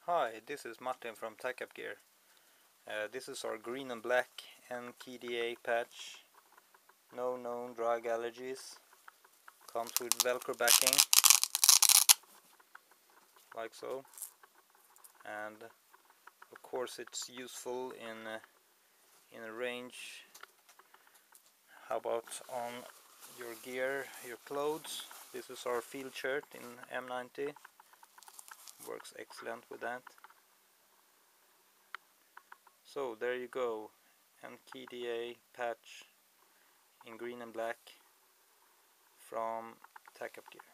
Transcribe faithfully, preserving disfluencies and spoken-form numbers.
Hi, this is Martin from Tac-Up gear. Uh, this is our green and black N K D A patch. No known drug allergies. Comes with Velcro backing, like so. And of course it's useful in uh, in a range. How about on your gear, your clothes? This is our field shirt in M ninety. Works excellent with that. So there you go, N K D A patch in green and black from Tac-Up gear.